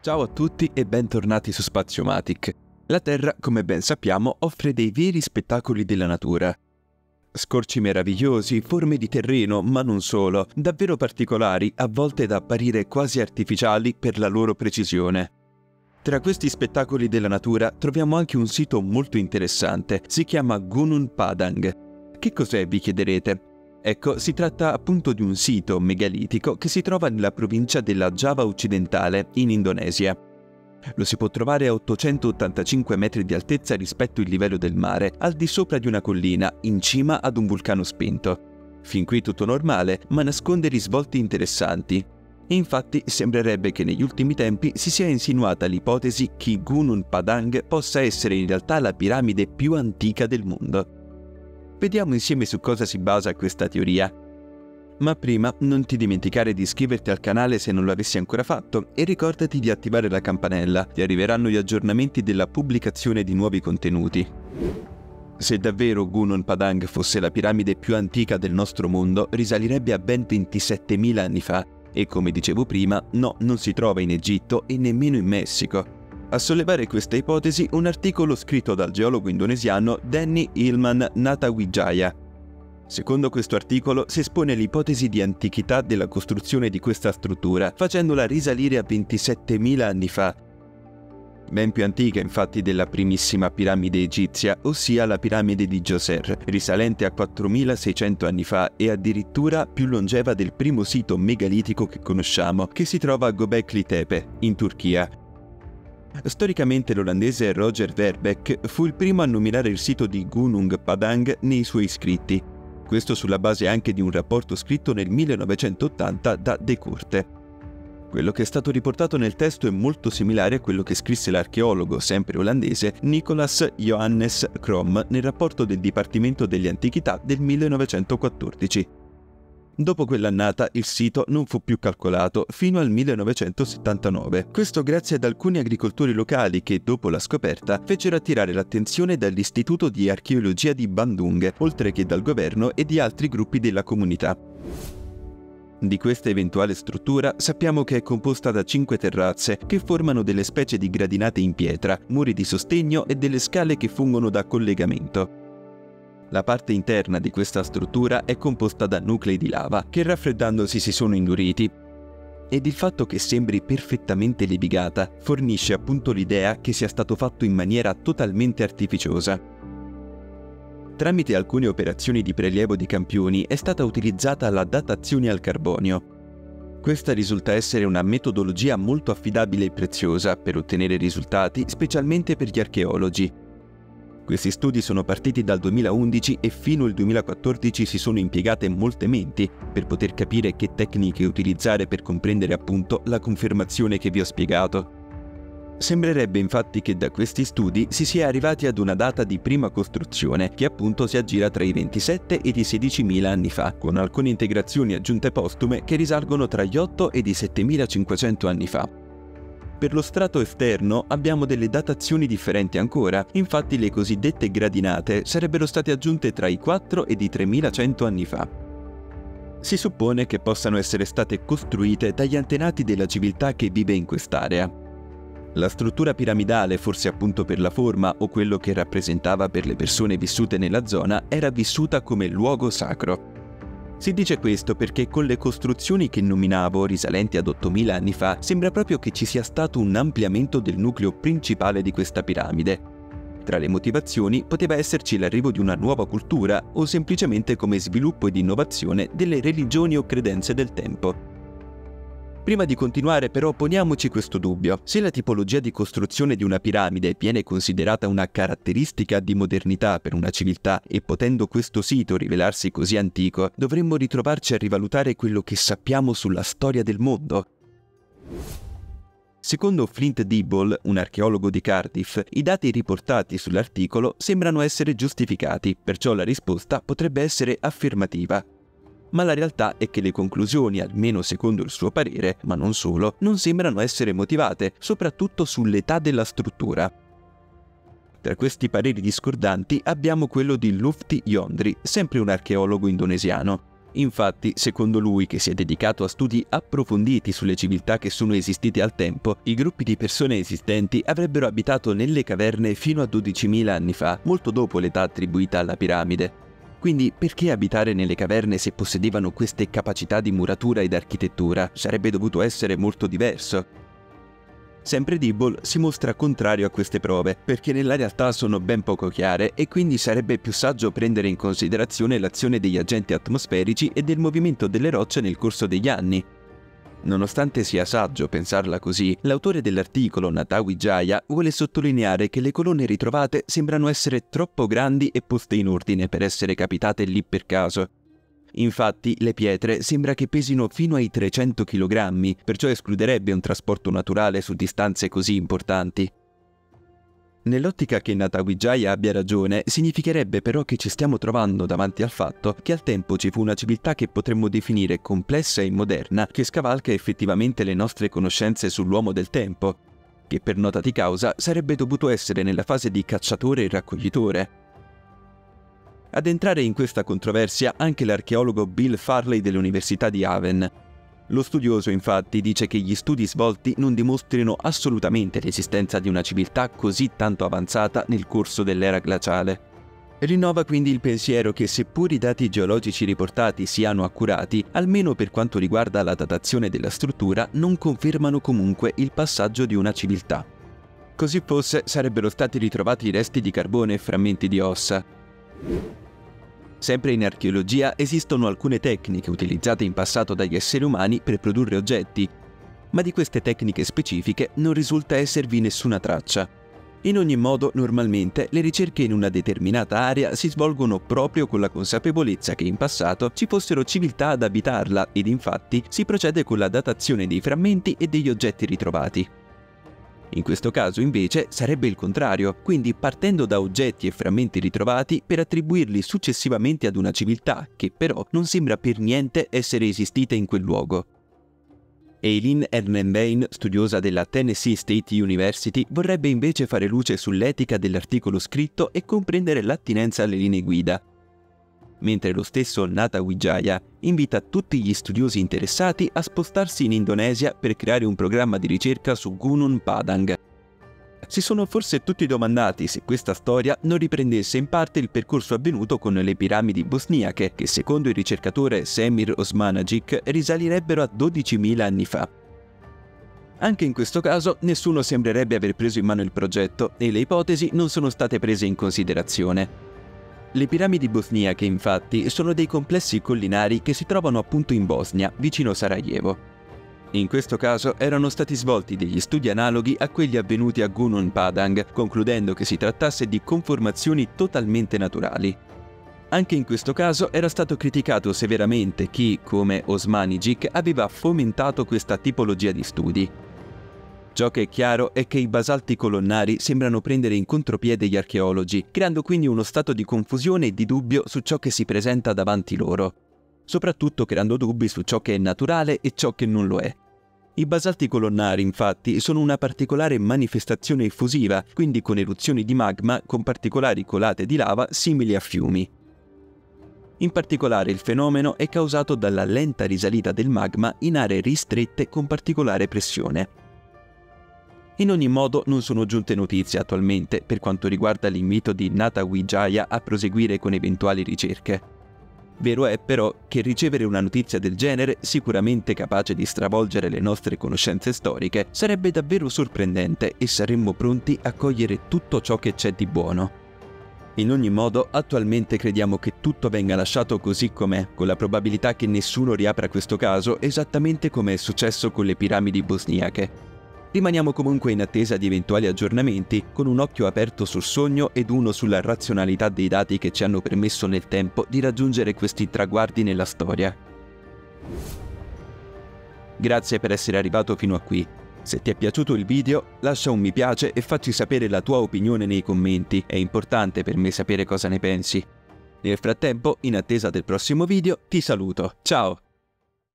Ciao a tutti e bentornati su Spaziomatic. La Terra, come ben sappiamo, offre dei veri spettacoli della natura. Scorci meravigliosi, forme di terreno, ma non solo, davvero particolari, a volte da apparire quasi artificiali per la loro precisione. Tra questi spettacoli della natura troviamo anche un sito molto interessante, si chiama Gunung Padang. Che cos'è, vi chiederete? Ecco, si tratta appunto di un sito megalitico che si trova nella provincia della Giava occidentale, in Indonesia. Lo si può trovare a 885 metri di altezza rispetto al livello del mare, al di sopra di una collina, in cima ad un vulcano spento. Fin qui tutto normale, ma nasconde risvolti interessanti. Infatti sembrerebbe che negli ultimi tempi si sia insinuata l'ipotesi che Gunung Padang possa essere in realtà la piramide più antica del mondo. Vediamo insieme su cosa si basa questa teoria. Ma prima non ti dimenticare di iscriverti al canale se non lo avessi ancora fatto e ricordati di attivare la campanella, ti arriveranno gli aggiornamenti della pubblicazione di nuovi contenuti. Se davvero Gunung Padang fosse la piramide più antica del nostro mondo, risalirebbe a ben 27.000 anni fa e, come dicevo prima, no, non si trova in Egitto e nemmeno in Messico. A sollevare questa ipotesi un articolo scritto dal geologo indonesiano Denny Ilman Natawijaya. Secondo questo articolo si espone l'ipotesi di antichità della costruzione di questa struttura, facendola risalire a 27.000 anni fa. Ben più antica infatti della primissima piramide egizia, ossia la piramide di Djoser, risalente a 4.600 anni fa e addirittura più longeva del primo sito megalitico che conosciamo, che si trova a Göbekli Tepe, in Turchia. Storicamente l'olandese Roger Verbeek fu il primo a nominare il sito di Gunung Padang nei suoi scritti, questo sulla base anche di un rapporto scritto nel 1980 da De Courte. Quello che è stato riportato nel testo è molto similare a quello che scrisse l'archeologo, sempre olandese, Nicolas Johannes Krom nel rapporto del Dipartimento delle Antichità del 1914. Dopo quell'annata il sito non fu più calcolato fino al 1979. Questo grazie ad alcuni agricoltori locali che, dopo la scoperta, fecero attirare l'attenzione dall'Istituto di Archeologia di Bandung, oltre che dal governo e di altri gruppi della comunità. Di questa eventuale struttura sappiamo che è composta da 5 terrazze che formano delle specie di gradinate in pietra, muri di sostegno e delle scale che fungono da collegamento. La parte interna di questa struttura è composta da nuclei di lava che raffreddandosi si sono induriti ed il fatto che sembri perfettamente levigata fornisce appunto l'idea che sia stato fatto in maniera totalmente artificiosa. Tramite alcune operazioni di prelievo di campioni è stata utilizzata la datazione al carbonio. Questa risulta essere una metodologia molto affidabile e preziosa per ottenere risultati, specialmente per gli archeologi. Questi studi sono partiti dal 2011 e fino al 2014 si sono impiegate molte menti per poter capire che tecniche utilizzare per comprendere appunto la confermazione che vi ho spiegato. Sembrerebbe infatti che da questi studi si sia arrivati ad una data di prima costruzione che appunto si aggira tra i 27 ed i 16.000 anni fa, con alcune integrazioni aggiunte postume che risalgono tra gli 8 ed i 7.500 anni fa. Per lo strato esterno abbiamo delle datazioni differenti ancora, infatti le cosiddette gradinate sarebbero state aggiunte tra i 4 ed i 3100 anni fa. Si suppone che possano essere state costruite dagli antenati della civiltà che vive in quest'area. La struttura piramidale, forse appunto per la forma o quello che rappresentava per le persone vissute nella zona, era vissuta come luogo sacro. Si dice questo perché con le costruzioni che nominavo, risalenti ad 8.000 anni fa, sembra proprio che ci sia stato un ampliamento del nucleo principale di questa piramide. Tra le motivazioni poteva esserci l'arrivo di una nuova cultura o semplicemente come sviluppo ed innovazione delle religioni o credenze del tempo. Prima di continuare però poniamoci questo dubbio: se la tipologia di costruzione di una piramide viene considerata una caratteristica di modernità per una civiltà e potendo questo sito rivelarsi così antico, dovremmo ritrovarci a rivalutare quello che sappiamo sulla storia del mondo? Secondo Flint Dibble, un archeologo di Cardiff, i dati riportati sull'articolo sembrano essere giustificati, perciò la risposta potrebbe essere affermativa. Ma la realtà è che le conclusioni, almeno secondo il suo parere, ma non solo, non sembrano essere motivate, soprattutto sull'età della struttura. Tra questi pareri discordanti abbiamo quello di Lufti Yondri, sempre un archeologo indonesiano. Infatti, secondo lui, che si è dedicato a studi approfonditi sulle civiltà che sono esistite al tempo, i gruppi di persone esistenti avrebbero abitato nelle caverne fino a 12.000 anni fa, molto dopo l'età attribuita alla piramide. Quindi perché abitare nelle caverne se possedevano queste capacità di muratura ed architettura? Sarebbe dovuto essere molto diverso. Sempre Dibble si mostra contrario a queste prove, perché nella realtà sono ben poco chiare e quindi sarebbe più saggio prendere in considerazione l'azione degli agenti atmosferici e del movimento delle rocce nel corso degli anni. Nonostante sia saggio pensarla così, l'autore dell'articolo Natawi Jaya vuole sottolineare che le colonne ritrovate sembrano essere troppo grandi e poste in ordine per essere capitate lì per caso. Infatti, le pietre sembra che pesino fino ai 300 kg, perciò escluderebbe un trasporto naturale su distanze così importanti. Nell'ottica che Natawi Jaya abbia ragione, significherebbe però che ci stiamo trovando davanti al fatto che al tempo ci fu una civiltà che potremmo definire complessa e moderna, che scavalca effettivamente le nostre conoscenze sull'uomo del tempo, che per nota di causa sarebbe dovuto essere nella fase di cacciatore e raccoglitore. Ad entrare in questa controversia anche l'archeologo Bill Farley dell'Università di Haven. Lo studioso infatti dice che gli studi svolti non dimostrino assolutamente l'esistenza di una civiltà così tanto avanzata nel corso dell'era glaciale. Rinnova quindi il pensiero che seppur i dati geologici riportati siano accurati, almeno per quanto riguarda la datazione della struttura, non confermano comunque il passaggio di una civiltà. Così fosse, sarebbero stati ritrovati resti di carbone e frammenti di ossa. Sempre in archeologia esistono alcune tecniche utilizzate in passato dagli esseri umani per produrre oggetti, ma di queste tecniche specifiche non risulta esservi nessuna traccia. In ogni modo, normalmente le ricerche in una determinata area si svolgono proprio con la consapevolezza che in passato ci fossero civiltà ad abitarla ed infatti si procede con la datazione dei frammenti e degli oggetti ritrovati. In questo caso invece sarebbe il contrario, quindi partendo da oggetti e frammenti ritrovati per attribuirli successivamente ad una civiltà che però non sembra per niente essere esistita in quel luogo. Eileen Ernenbein, studiosa della Tennessee State University, vorrebbe invece fare luce sull'etica dell'articolo scritto e comprendere l'attinenza alle linee guida, mentre lo stesso Natawi Jaya invita tutti gli studiosi interessati a spostarsi in Indonesia per creare un programma di ricerca su Gunung Padang. Si sono forse tutti domandati se questa storia non riprendesse in parte il percorso avvenuto con le piramidi bosniache, che secondo il ricercatore Semir Osmanagic risalirebbero a 12.000 anni fa. Anche in questo caso nessuno sembrerebbe aver preso in mano il progetto e le ipotesi non sono state prese in considerazione. Le piramidi bosniache, infatti, sono dei complessi collinari che si trovano appunto in Bosnia, vicino Sarajevo. In questo caso erano stati svolti degli studi analoghi a quelli avvenuti a Gunung Padang, concludendo che si trattasse di conformazioni totalmente naturali. Anche in questo caso era stato criticato severamente chi, come Osmanagic, aveva fomentato questa tipologia di studi. Ciò che è chiaro è che i basalti colonnari sembrano prendere in contropiede gli archeologi, creando quindi uno stato di confusione e di dubbio su ciò che si presenta davanti loro, soprattutto creando dubbi su ciò che è naturale e ciò che non lo è. I basalti colonnari, infatti, sono una particolare manifestazione effusiva, quindi con eruzioni di magma con particolari colate di lava simili a fiumi. In particolare il fenomeno è causato dalla lenta risalita del magma in aree ristrette con particolare pressione. In ogni modo non sono giunte notizie attualmente per quanto riguarda l'invito di Natawi Jaya a proseguire con eventuali ricerche. Vero è però che ricevere una notizia del genere, sicuramente capace di stravolgere le nostre conoscenze storiche, sarebbe davvero sorprendente e saremmo pronti a cogliere tutto ciò che c'è di buono. In ogni modo, attualmente crediamo che tutto venga lasciato così com'è, con la probabilità che nessuno riapra questo caso, esattamente come è successo con le piramidi bosniache. Rimaniamo comunque in attesa di eventuali aggiornamenti, con un occhio aperto sul sogno ed uno sulla razionalità dei dati che ci hanno permesso nel tempo di raggiungere questi traguardi nella storia. Grazie per essere arrivato fino a qui. Se ti è piaciuto il video, lascia un mi piace e facci sapere la tua opinione nei commenti, è importante per me sapere cosa ne pensi. Nel frattempo, in attesa del prossimo video, ti saluto, ciao!